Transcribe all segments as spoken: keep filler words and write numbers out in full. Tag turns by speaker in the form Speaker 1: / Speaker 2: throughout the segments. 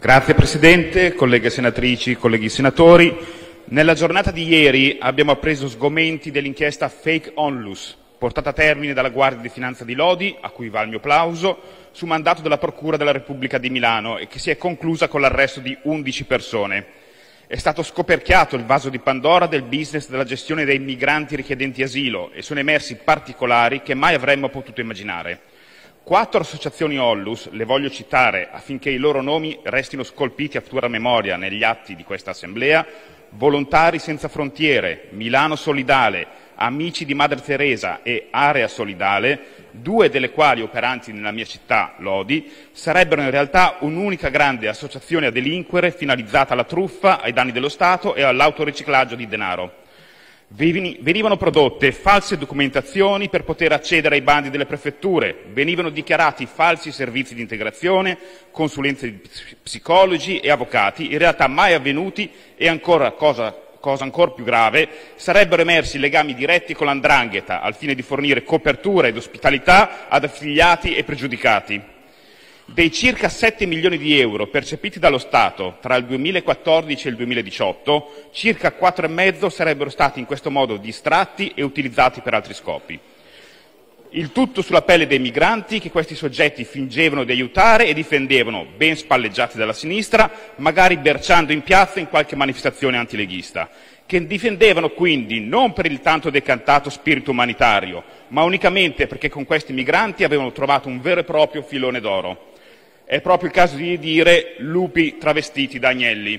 Speaker 1: Grazie Presidente, colleghe senatrici, colleghi senatori. Nella giornata di ieri abbiamo appreso sgomenti dell'inchiesta Fake Onlus, portata a termine dalla Guardia di Finanza di Lodi, a cui va il mio plauso, su mandato della Procura della Repubblica di Milano e che si è conclusa con l'arresto di undici persone. È stato scoperchiato il vaso di Pandora del business della gestione dei migranti richiedenti asilo e sono emersi particolari che mai avremmo potuto immaginare. Quattro associazioni Onlus, le voglio citare affinché i loro nomi restino scolpiti a futura memoria negli atti di questa Assemblea: Volontari Senza Frontiere, Milano Solidale, Amici di Madre Teresa e Area Solidale, due delle quali operanti nella mia città, Lodi, sarebbero in realtà un'unica grande associazione a delinquere finalizzata alla truffa ai danni dello Stato e all'autoriciclaggio di denaro. Venivano prodotte false documentazioni per poter accedere ai bandi delle prefetture, venivano dichiarati falsi servizi di integrazione, consulenze di psicologi e avvocati, in realtà mai avvenuti e ancora, cosa, cosa ancora più grave, sarebbero emersi legami diretti con l'Andrangheta al fine di fornire copertura ed ospitalità ad affiliati e pregiudicati. Dei circa sette milioni di euro percepiti dallo Stato tra il duemilaquattordici e il duemiladiciotto, circa quattro e mezzo sarebbero stati in questo modo distratti e utilizzati per altri scopi. Il tutto sulla pelle dei migranti che questi soggetti fingevano di aiutare e difendevano, ben spalleggiati dalla sinistra, magari berciando in piazza in qualche manifestazione antileghista, che difendevano quindi non per il tanto decantato spirito umanitario, ma unicamente perché con questi migranti avevano trovato un vero e proprio filone d'oro. È proprio il caso di dire lupi travestiti da agnelli.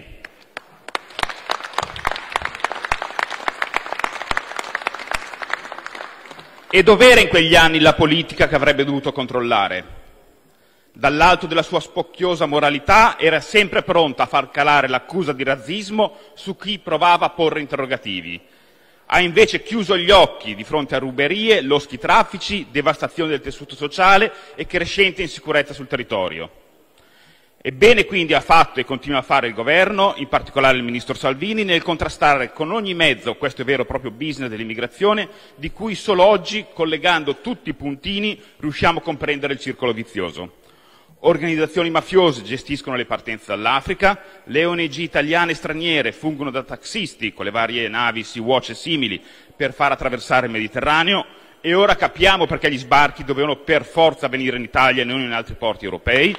Speaker 1: E dov'era in quegli anni la politica che avrebbe dovuto controllare? Dall'alto della sua spocchiosa moralità era sempre pronta a far calare l'accusa di razzismo su chi provava a porre interrogativi. Ha invece chiuso gli occhi di fronte a ruberie, loschi traffici, devastazione del tessuto sociale e crescente insicurezza sul territorio. Ebbene quindi ha fatto e continua a fare il Governo, in particolare il Ministro Salvini, nel contrastare con ogni mezzo questo vero e proprio business dell'immigrazione, di cui solo oggi, collegando tutti i puntini, riusciamo a comprendere il circolo vizioso. Organizzazioni mafiose gestiscono le partenze dall'Africa, le O N G italiane e straniere fungono da taxisti con le varie navi Sea-Watch e simili per far attraversare il Mediterraneo e ora capiamo perché gli sbarchi dovevano per forza venire in Italia e non in altri porti europei.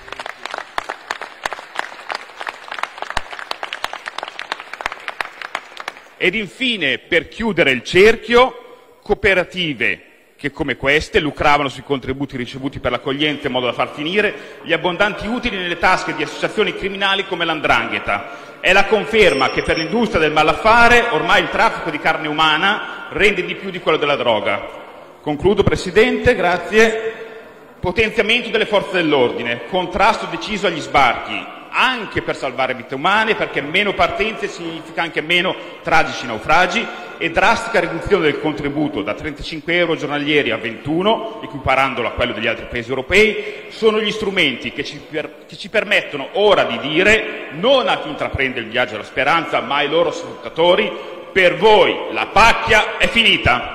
Speaker 1: Ed infine, per chiudere il cerchio, cooperative che come queste lucravano sui contributi ricevuti per l'accoglienza in modo da far finire gli abbondanti utili nelle tasche di associazioni criminali come l'Andrangheta. È la conferma che per l'industria del malaffare ormai il traffico di carne umana rende di più di quello della droga. Concludo, Presidente, grazie. Potenziamento delle forze dell'ordine, contrasto deciso agli sbarchi, anche per salvare vite umane, perché meno partenze significa anche meno tragici naufragi, e drastica riduzione del contributo da trentacinque euro giornalieri a ventuno, equiparandolo a quello degli altri paesi europei, sono gli strumenti che ci, per, che ci permettono ora di dire, non a chi intraprende il viaggio alla speranza, ma ai loro sfruttatori: per voi la pacchia è finita.